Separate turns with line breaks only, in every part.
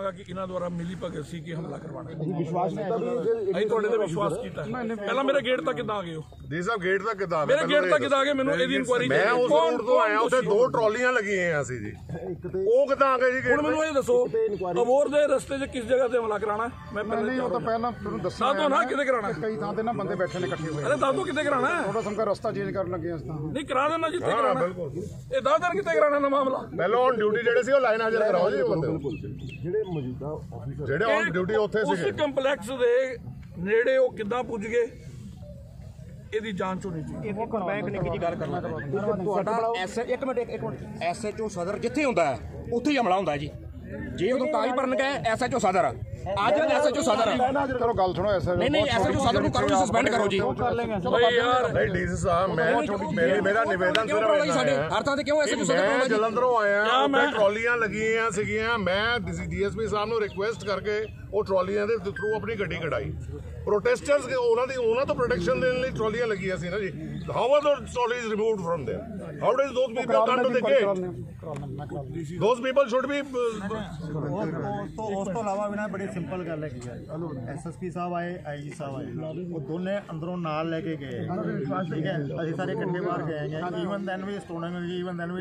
ਕਰਾਂਗਾ ਕਿ ਇਹਨਾਂ ਦੁਆਰਾ ਮਿਲੀ ਭਗਤ ਸੀ ਕਿ ਹਮਲਾ ਕਰਵਾਉਣਾ। ਵਿਸ਼ਵਾਸ ਅਸੀਂ ਤੁਹਾਡੇ ਤੇ ਵਿਸ਼ਵਾਸ ਕੀਤਾ। ਪਹਿਲਾਂ ਮੇਰੇ ਗੇਟ ਤੱਕ ਕਿੱਦਾਂ ਆ ਗਏ ਹੋ?
ਜੀ ਸਾਹਿਬ ਗੇਟ ਤੱਕ ਕਿੱਦਾਂ ਆ ਗਏ?
ਮੇਰੇ ਗੇਟ ਤੱਕ ਕਿੱਦਾਂ ਆ ਗਏ? ਮੈਨੂੰ ਇਹਦੀ ਇਨਕੁਆਇਰੀ।
ਮੈਂ ਉਸ ਰੋਡ ਤੋਂ ਆਇਆ, ਉੱਥੇ 2 ਟਰਾਲੀਆਂ ਲੱਗੀਆਂ ਸੀ ਜੀ, ਉਹ ਕਿੱਦਾਂ ਆ ਗਏ ਜੀ?
ਹੁਣ ਮੈਨੂੰ ਇਹ ਦੱਸੋ, ਅਬੋਰ ਦੇ ਰਸਤੇ 'ਚ ਕਿਸ ਜਗ੍ਹਾ ਤੇ ਹਮਲਾ ਕਰਾਉਣਾ? ਮੈਂ
ਨਹੀਂ, ਉਹ ਤਾਂ ਪਹਿਲਾਂ ਤੁਹਾਨੂੰ ਦੱਸਣਾ
ਦੱਸੋ ਨਾ ਕਿੱਥੇ ਕਰਾਉਣਾ।
ਕਈ ਥਾਂ ਤੇ ਨਾ ਬੰਦੇ ਬੈਠੇ ਨੇ ਇਕੱਠੇ ਹੋਏ।
ਅਰੇ ਦੱਸੋ ਕਿੱਥੇ ਕਰਾਉਣਾ?
ਥੋੜਾ ਸਮਕਾ ਰਸਤਾ ਚੇਂਜ ਕਰਨ ਲੱਗੇ ਇਸ ਤਾਂ
ਨਹੀਂ ਕਰਾ ਦੇਣਾ ਜਿੱਥੇ ਕਰਾਉਣਾ। ਇਹ 10 ਦਿਨ ਕਿੱਥੇ ਕਰਾਉਣਾ ਨਾ ਮਾਮਲਾ?
ਪਹਿਲਾਂ ਔਨ ਡਿਊਟੀ ਜਿਹੜੇ ਸੀ ਉਹ ਲਾਈਨ ਹਾਜ਼ਰ ਕਰਾਓ ਜੀ। ਜਿਹੜੇ ਮੌਜੂਦਾ ਆਫੀਸਰ ਜਿਹੜੇ ਔਨ ਡਿਊਟੀ ਉੱਥੇ ਸੀਗੇ
ਉਸ ਕੰਪਲੈਕਸ ਦੇ ਨੇੜੇ ਉਹ ਕਿੱਦਾਂ ਪੁੱਜ ਗਏ, ਇਹਦੀ ਜਾਂਚ ਹੋਣੀ ਚਾਹੀਦੀ।
ਮੈਂ ਇੱਕ ਨਿੱਕੀ ਜਿਹੀ ਗੱਲ ਕਰਨਾ ਸਾਡਾ ਇੱਕ ਮਿੰਟ SHO ਸਦਰ ਜਿੱਥੇ ਹੁੰਦਾ ਹੈ ਉੱਥੇ ਹੀ ਹਮਲਾ ਹੁੰਦਾ ਜੀ। ਜੇ ਉਦੋਂ ਕਾਗਜ਼ ਭਰਨ ਗਏ SHO ਸਦਰ, ਅੱਜ SHO ਸਦਰ।
ਚਲੋ ਗੱਲ ਸੁਣੋ।
ਨਹੀਂ SHO ਸਦਰ ਨੂੰ ਕਰੋ, ਸਸਪੈਂਡ ਕਰੋ ਜੀ।
ਯਾਰ
ਨਹੀਂ ਡੀਸੀ ਸਾਹਿਬ, ਮੇਰਾ ਨਿਵੇਦਨ ਸਿਰਫ
ਸਾਡੇ ਹਰ ਥਾਂ ਤੇ ਕਿਉਂ SHO ਸਦਰ?
ਮੈਂ ਜਲੰਧਰੋਂ ਆਇਆ, ਮੈਂ ਟਰਾਲੀਆਂ ਲੱਗੀਆਂ ਸੀਗੀਆਂ, ਮੈਂ DSP ਸਾਹਿਬ ਨੂੰ ਰਿਕੁਐਸਟ ਕਰਕੇ ਉਹ ਟਰਾਲੀਆਂ ਦੇ ਥਰੂ ਆਪਣੀ ਗੱਡੀ ਕਢਾਈ। ਪ੍ਰੋਟੈਸਟਰਸ ਉਹਨਾਂ ਤੋਂ ਪ੍ਰੋਟੈਕਸ਼ਨ ਦੇਣ ਲਈ ਟਰਾਲੀਆਂ ਲੱਗੀਆਂ ਸੀ ਨਾ ਜੀ। How are those trolleys removed from there? How does those people come to the gate? Those people should be.
ਉਸ ਤੋਂ ਇਲਾਵਾ ਵੀ ਨਾ ਬੜੀ ਸਿੰਪਲ ਗੱਲ ਹੈਗੀ ਹੈ। SSP ਸਾਹਿਬ ਆਏ, IG ਸਾਹਿਬ ਆਏ, ਉਹ ਦੋਨੇ ਅੰਦਰੋਂ ਨਾਲ ਲੈ ਕੇ ਗਏ, ਠੀਕ ਹੈ। ਅਸੀਂ ਸਾਰੇ ਇਕੱਠੇ ਬਾਹਰ ਗਏ ਹੈਗੇ। ਈਵਨ ਦੈਨ ਵੀ ਸਟੋਨਿੰਗ ਹੋਈ, ਈਵਨ ਦੈਨ ਵੀ।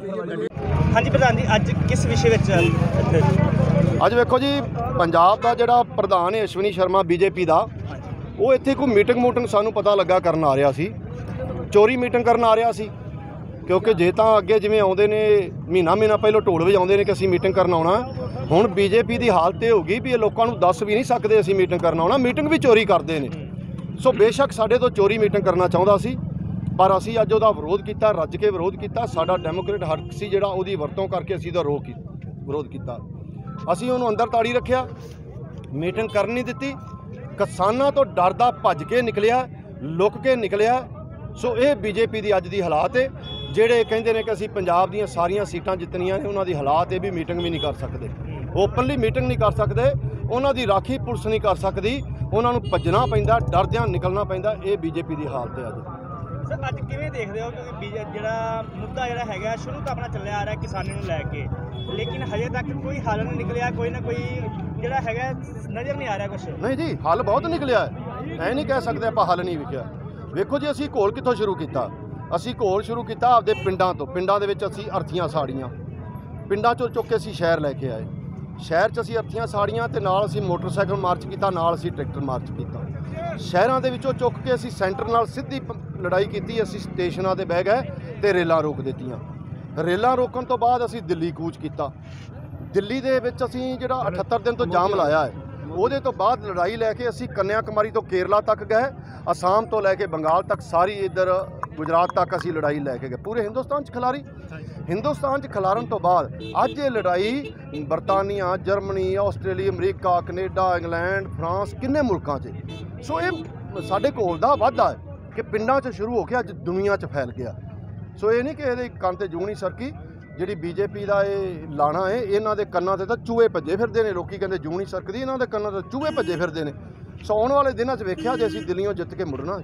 ਹਾਂਜੀ ਪ੍ਰਧਾਨ ਜੀ, ਅੱਜ ਕਿਸ ਵਿਸ਼ੇ ਵਿੱਚ ਇੱਥੇ?
ਅੱਜ ਵੇਖੋ ਜੀ, ਪੰਜਾਬ ਦਾ ਜਿਹੜਾ ਪ੍ਰਧਾਨ ਹੈ ਅਸ਼ਵਨੀ ਸ਼ਰਮਾ BJP ਦਾ, ਉਹ ਇੱਥੇ ਕੋਈ ਮੀਟਿੰਗ ਸਾਨੂੰ ਪਤਾ ਲੱਗਾ ਕਰਨ ਆ ਰਿਹਾ ਸੀ। ਚੋਰੀ ਮੀਟਿੰਗ ਕਰਨ ਆ ਰਿਹਾ ਸੀ, ਕਿਉਂਕਿ ਜੇ ਤਾਂ ਅੱਗੇ ਜਿਵੇਂ ਆਉਂਦੇ ਨੇ ਮਹੀਨਾ ਪਹਿਲਾਂ ਢੋਲ ਵਜਾਉਂਦੇ ਨੇ ਕਿ ਅਸੀਂ ਮੀਟਿੰਗ ਕਰਨ ਆਉਣਾ, ਹੁਣ BJP ਦੀ ਹਾਲਤ ਇਹ ਹੋ ਗਈ ਵੀ ਇਹ ਲੋਕਾਂ ਨੂੰ ਦੱਸ ਵੀ ਨਹੀਂ ਸਕਦੇ ਅਸੀਂ ਮੀਟਿੰਗ ਕਰਨ ਆਉਣਾ, ਮੀਟਿੰਗ ਵੀ ਚੋਰੀ ਕਰਦੇ ਨੇ। ਸੋ ਬੇਸ਼ੱਕ ਸਾਡੇ ਤੋਂ ਚੋਰੀ ਮੀਟਿੰਗ ਕਰਨਾ ਚਾਹੁੰਦਾ ਸੀ, ਪਰ ਅਸੀਂ ਅੱਜ ਉਹਦਾ ਵਿਰੋਧ ਕੀਤਾ, ਰੱਜ ਕੇ ਵਿਰੋਧ ਕੀਤਾ। ਸਾਡਾ ਡੈਮੋਕ੍ਰੇਟ ਹੱਕ ਸੀ ਜਿਹੜਾ, ਉਹਦੀ ਵਰਤੋਂ ਕਰਕੇ ਅਸੀਂ ਉਹਦਾ ਵਿਰੋਧ ਕੀਤਾ। ਅਸੀਂ ਉਹਨੂੰ ਅੰਦਰ ਤਾੜੀ ਰੱਖਿਆ, ਮੀਟਿੰਗ ਕਰਨ ਨਹੀਂ ਦਿੱਤੀ। ਕਿਸਾਨਾਂ ਤੋਂ ਡਰਦਾ ਭੱਜ ਕੇ ਨਿਕਲਿਆ, ਲੁੱਕ ਕੇ ਨਿਕਲਿਆ। ਸੋ ਇਹ BJP ਦੀ ਅੱਜ ਦੀ ਹਾਲਾਤ ਹੈ। ਜਿਹੜੇ ਕਹਿੰਦੇ ਨੇ ਕਿ ਅਸੀਂ ਪੰਜਾਬ ਦੀਆਂ ਸਾਰੀਆਂ ਸੀਟਾਂ ਜਿੱਤਣੀਆਂ ਨੇ, ਉਹਨਾਂ ਦੀ ਹਾਲਾਤ ਇਹ ਵੀ ਮੀਟਿੰਗ ਵੀ ਨਹੀਂ ਕਰ ਸਕਦੇ, ਓਪਨਲੀ ਮੀਟਿੰਗ ਨਹੀਂ ਕਰ ਸਕਦੇ, ਉਹਨਾਂ ਦੀ ਰਾਖੀ ਪੁਲਿਸ ਨਹੀਂ ਕਰ ਸਕਦੀ, ਉਹਨਾਂ ਨੂੰ ਭੱਜਣਾ ਪੈਂਦਾ, ਡਰਦਿਆਂ ਨਿਕਲਣਾ ਪੈਂਦਾ। ਇਹ BJP ਦੀ ਹਾਲਤ ਹੈ ਅੱਜ।
ਸਰ ਅੱਜ ਕਿਵੇਂ ਦੇਖਦੇ ਹੋ, ਕਿਉਂਕਿ ਜਿਹੜਾ ਮੁੱਦਾ ਜਿਹੜਾ ਹੈਗਾ ਸ਼ੁਰੂ ਤੋਂ ਆਪਣਾ ਚੱਲਿਆ ਆ ਰਿਹਾ ਕਿਸਾਨੀ ਨੂੰ ਲੈ ਕੇ, ਲੇਕਿਨ ਹਜੇ ਤੱਕ ਕੋਈ ਹੱਲ ਨਹੀਂ ਨਿਕਲਿਆ, ਕੋਈ ਨਾ ਕੋਈ ਜਿਹੜਾ ਹੈਗਾ ਨਜ਼ਰ ਨਹੀਂ ਆ ਰਿਹਾ ਕੁਛ?
ਨਹੀਂ ਜੀ, ਹੱਲ ਬਹੁਤ ਨਿਕਲਿਆ ਹੈ, ਐ ਨਹੀਂ ਕਹਿ ਸਕਦੇ ਆਪਾਂ ਹੱਲ ਨਹੀਂ ਵਿਖਿਆ। ਵੇਖੋ ਜੀ, ਅਸੀਂ ਘੋਲ ਕਿੱਥੋਂ ਸ਼ੁਰੂ ਕੀਤਾ? ਅਸੀਂ ਘੋਲ ਸ਼ੁਰੂ ਕੀਤਾ ਆਪਦੇ ਪਿੰਡਾਂ ਤੋਂ। ਪਿੰਡਾਂ ਦੇ ਵਿੱਚ ਅਸੀਂ ਅਰਥੀਆਂ ਸਾੜੀਆਂ, ਪਿੰਡਾਂ 'ਚੋਂ ਚੁੱਕ ਕੇ ਅਸੀਂ ਸ਼ਹਿਰ ਲੈ ਕੇ ਆਏ। ਸ਼ਹਿਰ 'ਚ ਅਸੀਂ ਅਰਥੀਆਂ ਸਾੜੀਆਂ ਤੇ ਨਾਲ ਅਸੀਂ ਮੋਟਰਸਾਈਕਲ ਮਾਰਚ ਕੀਤਾ, ਨਾਲ ਅਸੀਂ ਟਰੈਕਟਰ ਮਾਰਚ ਕੀਤਾ। ਸ਼ਹਿਰਾਂ ਦੇ ਵਿੱਚੋਂ ਚੁੱਕ ਕੇ ਅਸੀਂ ਸੈਂਟਰ ਨਾਲ ਸਿੱਧੀ ਲੜਾਈ ਕੀਤੀ। ਅਸੀਂ ਸਟੇਸ਼ਨਾਂ 'ਤੇ ਬਹਿ ਗਏ ਤੇ ਰੇਲਾਂ ਰੋਕ ਦਿੱਤੀਆਂ। ਰੇਲਾਂ ਰੋਕਣ ਤੋਂ ਬਾਅਦ ਅਸੀਂ ਦਿੱਲੀ ਕੂਚ ਕੀਤਾ। ਦਿੱਲੀ ਦੇ ਵਿੱਚ ਅਸੀਂ ਜਿਹੜਾ 78 ਦਿਨ ਤੋਂ ਜਾਮ ਲਾਇਆ ਹੈ, ਉਹਦੇ ਤੋਂ ਬਾਅਦ ਲੜਾਈ ਲੈ ਕੇ ਅਸੀਂ ਕੰਨਿਆ ਕੁਮਾਰੀ ਤੋਂ ਕੇਰਲਾ ਤੱਕ ਗਏ, ਅਸਾਮ ਤੋਂ ਲੈ ਕੇ ਬੰਗਾਲ ਤੱਕ, ਸਾਰੀ ਇੱਧਰ ਗੁਜਰਾਤ ਤੱਕ ਅਸੀਂ ਲੜਾਈ ਲੈ ਕੇ ਗਏ। ਪੂਰੇ ਹਿੰਦੁਸਤਾਨ 'ਚ ਖਿਲਾਰੀ। ਹਿੰਦੁਸਤਾਨ 'ਚ ਖਿਲਾਰਨ ਤੋਂ ਬਾਅਦ ਅੱਜ ਇਹ ਲੜਾਈ ਬਰਤਾਨੀਆ, Germany, Australia, America, Canada, England, France, ਕਿੰਨੇ ਮੁਲਕਾਂ 'ਚ। ਸੋ ਇਹ ਸਾਡੇ ਕੋਲ ਦਾ ਵਾਧਾ ਹੈ ਕਿ ਪਿੰਡਾਂ 'ਚ ਸ਼ੁਰੂ ਹੋ ਕੇ ਅੱਜ ਦੁਨੀਆ 'ਚ ਫੈਲ ਗਿਆ। ਸੋ ਇਹ ਨਹੀਂ ਕਿ ਇਹਦੇ ਕੰਨ ਤੇ ਜੂੰ ਨਹੀਂ ਸਰਕੀ। ਜਿਹੜੀ BJP ਦਾ ਇਹ ਲਾਣਾ ਹੈ, ਇਹਨਾਂ ਦੇ ਕੰਨਾਂ 'ਤੇ ਤਾਂ ਚੂਹੇ ਭੱਜੇ ਫਿਰਦੇ ਨੇ। ਲੋਕੀ ਕਹਿੰਦੇ ਜੂੰ ਨਹੀਂ ਸਰਕਦੀ, ਇਹਨਾਂ ਦੇ ਕੰਨਾਂ 'ਤੇ ਚੂਹੇ ਭੱਜੇ ਫਿਰਦੇ ਨੇ। ਸੋ ਆਉਣ ਵਾਲੇ ਦਿਨਾਂ 'ਚ ਵੇਖਿਆ ਜੇ ਅਸੀਂ ਦਿੱਲੀੋਂ ਜਿੱਤ ਕੇ ਮੁੜਨਾ।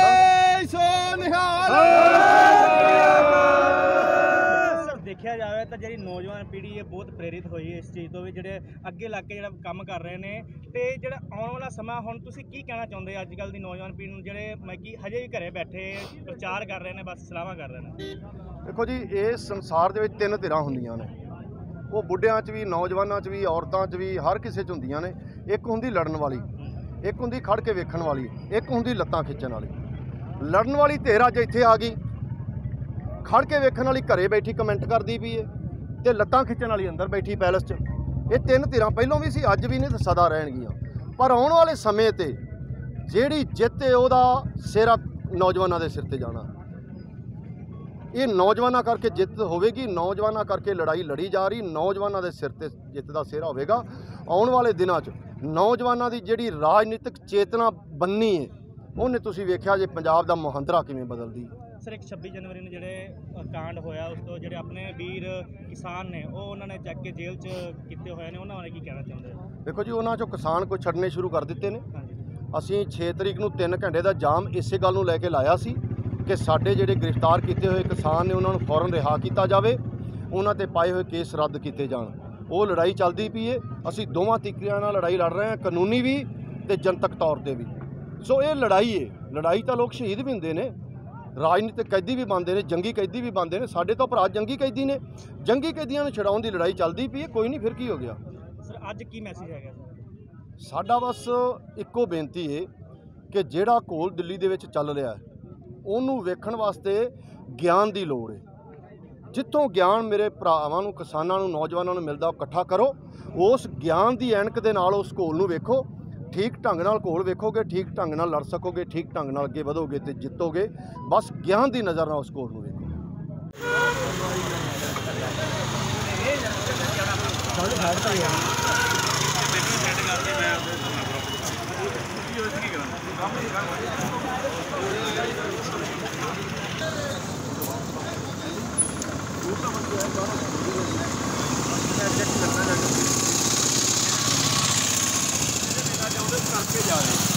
ਦੇਖਿਆ ਜਾਵੇ ਤਾਂ ਜਿਹੜੀ ਨੌਜਵਾਨ ਪੀੜ੍ਹੀ ਹੈ ਬਹੁਤ ਪ੍ਰੇਰਿਤ ਹੋਈ ਹੈ ਇਸ ਚੀਜ਼ ਤੋਂ ਵੀ, ਜਿਹੜੇ ਅੱਗੇ ਲੱਗ ਕੇ ਜਿਹੜਾ ਕੰਮ ਕਰ ਰਹੇ ਨੇ। ਤੇ ਜਿਹੜਾ ਆਉਣ ਵਾਲਾ ਸਮਾਂ, ਹੁਣ ਤੁਸੀਂ ਕੀ ਕਹਿਣਾ ਚਾਹੁੰਦੇ ਅੱਜ ਕੱਲ੍ਹ ਦੀ ਨੌਜਵਾਨ ਪੀੜ੍ਹੀ ਨੂੰ, ਜਿਹੜੇ ਕਿ ਹਜੇ ਵੀ ਘਰੇ ਬੈਠੇ ਪ੍ਰਚਾਰ ਕਰ ਰਹੇ ਨੇ, ਬਸ ਸਲਾਹਾਂ ਕਰ ਰਹੇ ਨੇ?
ਦੇਖੋ ਜੀ, ਇਸ ਸੰਸਾਰ ਦੇ ਵਿੱਚ 3 ਧਿਰਾਂ ਹੁੰਦੀਆਂ ਨੇ। ਉਹ ਬੁੱਢਿਆਂ 'ਚ ਵੀ, ਨੌਜਵਾਨਾਂ 'ਚ ਵੀ, ਔਰਤਾਂ 'ਚ ਵੀ, ਹਰ ਕਿਸੇ 'ਚ ਹੁੰਦੀਆਂ ਨੇ। ਇੱਕ ਹੁੰਦੀ ਲੜਨ ਵਾਲੀ, ਇੱਕ ਹੁੰਦੀ ਖੜ ਕੇ ਵੇਖਣ ਵਾਲੀ, ਇੱਕ ਹੁੰਦੀ ਲੱਤਾਂ ਖਿੱਚਣ ਵਾਲੀ। ਲੜਨ ਵਾਲੀ ਧਿਰ ਅੱਜ ਇੱਥੇ ਆ ਗਈ, ਖੜ ਕੇ ਵੇਖਣ ਵਾਲੀ ਘਰੇ ਬੈਠੀ ਕਮੈਂਟ ਕਰਦੀ ਪਈ ਹੈ, ਤੇ ਲੱਤਾਂ ਖਿੱਚਣ ਵਾਲੀ ਅੰਦਰ ਬੈਠੀ ਪੈਲਸ 'ਚ। ਇਹ 3 ਧਿਰਾਂ ਪਹਿਲਾਂ ਵੀ ਸੀ, ਅੱਜ ਵੀ ਨੇ, ਤੇ ਸਦਾ ਰਹਿਣਗੀਆਂ। ਪਰ ਆਉਣ ਵਾਲੇ ਸਮੇਂ ਤੇ ਜਿਹੜੀ ਜਿੱਤ ਹੈ ਉਹਦਾ ਸਿਹਰਾ ਨੌਜਵਾਨਾਂ ਦੇ ਸਿਰ ਤੇ ਜਾਣਾ। ਇਹ ਨੌਜਵਾਨਾਂ ਕਰਕੇ ਜਿੱਤ ਹੋਵੇਗੀ, ਨੌਜਵਾਨਾਂ ਕਰਕੇ ਲੜਾਈ ਲੜੀ ਜਾ ਰਹੀ, ਨੌਜਵਾਨਾਂ ਦੇ ਸਿਰ ਤੇ ਜਿੱਤ ਦਾ ਸਿਹਰਾ ਹੋਵੇਗਾ। ਆਉਣ ਵਾਲੇ ਦਿਨਾਂ 'ਚ ਨੌਜਵਾਨਾਂ ਦੀ ਜਿਹੜੀ ਰਾਜਨੀਤਿਕ ਚੇਤਨਾ ਬੰਨੀ ਹੈ, ਉਹਨੇ ਤੁਸੀਂ ਵੇਖਿਆ ਜੇ ਪੰਜਾਬ ਦਾ ਮੁਹੰਦਰਾ ਕਿਵੇਂ ਬਦਲਦੀ।
ਸਰ, ਇੱਕ 26 ਜਨਵਰੀ ਨੂੰ ਜਿਹੜੇ ਕਾਂਡ ਹੋਇਆ, ਉਸ ਤੋਂ ਜਿਹੜੇ ਆਪਣੇ ਵੀਰ ਕਿਸਾਨ ਨੇ ਉਹ ਉਹਨਾਂ ਨੇ ਚੱਕ ਕੇ ਜੇਲ੍ਹ 'ਚ ਕੀਤੇ ਹੋਏ ਨੇ, ਉਹਨਾਂ ਬਾਰੇ ਕੀ ਕਹਿਣਾ ਚਾਹੁੰਦੇ ਹੋ?
ਦੇਖੋ ਜੀ, ਉਹਨਾਂ 'ਚੋਂ ਕਿਸਾਨ ਕੋਈ ਛੱਡਣੇ ਸ਼ੁਰੂ ਕਰ ਦਿੱਤੇ ਨੇ। ਅਸੀਂ 6 ਤਰੀਕ ਨੂੰ 3 ਘੰਟੇ ਦਾ ਜਾਮ ਇਸੇ ਗੱਲ ਨੂੰ ਲੈ ਕੇ ਲਾਇਆ ਸੀ ਕਿ ਸਾਡੇ ਜਿਹੜੇ ਗ੍ਰਿਫਤਾਰ ਕੀਤੇ ਹੋਏ ਕਿਸਾਨ ਨੇ ਉਹਨਾਂ ਨੂੰ ਫੌਰਨ ਰਿਹਾ ਕੀਤਾ ਜਾਵੇ, ਉਹਨਾਂ ਤੇ ਪਾਏ ਹੋਏ ਕੇਸ ਰੱਦ ਕੀਤੇ ਜਾਣ। ਉਹ ਲੜਾਈ ਚੱਲਦੀ ਪਈ ਹੈ। ਅਸੀਂ ਦੋਵਾਂ ਤਰੀਕਿਆਂ ਨਾਲ ਲੜਾਈ ਲੜ ਰਹੇ ਹਾਂ, ਕਾਨੂੰਨੀ ਵੀ ਤੇ ਜਨਤਕ ਤੌਰ ਤੇ ਵੀ। ਸੋ ਇਹ ਲੜਾਈ ਹੈ। ਲੜਾਈ ਤਾਂ ਲੋਕ ਸ਼ਹੀਦ ਵੀ ਹੁੰਦੇ ਨੇ, ਰਾਜਨੀਤਿਕ ਕੈਦੀ ਵੀ ਬਣਦੇ ਨੇ, ਜੰਗੀ ਕੈਦੀ ਵੀ ਬਣਦੇ ਨੇ। ਸਾਡੇ ਤਾਂ ਭਰਾ ਜੰਗੀ ਕੈਦੀ ਨੇ, ਜੰਗੀ ਕੈਦੀਆਂ ਨੂੰ ਛਡਾਉਣ ਦੀ ਲੜਾਈ ਚੱਲਦੀ ਪਈ ਹੈ। ਕੋਈ ਨਹੀਂ, ਫਿਰ ਕੀ ਹੋ ਗਿਆ।
ਸਰ ਅੱਜ ਕੀ ਮੈਸੇਜ ਹੈਗਾ
ਸਾਡਾ ਬਸ ਇੱਕੋ ਬੇਨਤੀ ਹੈ ਕਿ ਜਿਹੜਾ ਘੋਲ ਦਿੱਲੀ ਦੇ ਵਿੱਚ ਚੱਲ ਰਿਹਾ ਹੈ ਉਹਨੂੰ ਵੇਖਣ ਵਾਸਤੇ ਗਿਆਨ ਦੀ ਲੋੜ ਹੈ। ਜਿੱਥੋਂ ਗਿਆਨ ਮੇਰੇ ਭਰਾਵਾਂ ਨੂੰ, ਕਿਸਾਨਾਂ ਨੂੰ, ਨੌਜਵਾਨਾਂ ਨੂੰ ਮਿਲਦਾ ਉਹ ਇਕੱਠਾ ਕਰੋ। ਉਸ ਗਿਆਨ ਦੀ ਐਨਕ ਦੇ ਨਾਲ ਉਸ ਘੋਲ ਨੂੰ ਵੇਖੋ। ਠੀਕ ਢੰਗ ਨਾਲ ਘੋਲ ਵੇਖੋਗੇ, ਠੀਕ ਢੰਗ ਨਾਲ ਲੜ ਸਕੋਗੇ, ਠੀਕ ਢੰਗ ਨਾਲ ਅੱਗੇ ਵਧੋਗੇ ਤੇ ਜਿੱਤੋਗੇ। ਬਸ ਗਿਆਨ ਦੀ ਨਜ਼ਰ ਨਾਲ ਉਸ ਘੋਲ ਨੂੰ ਵੇਖੋ।
ਕਰਕੇ ਜਾ ਰਹੇ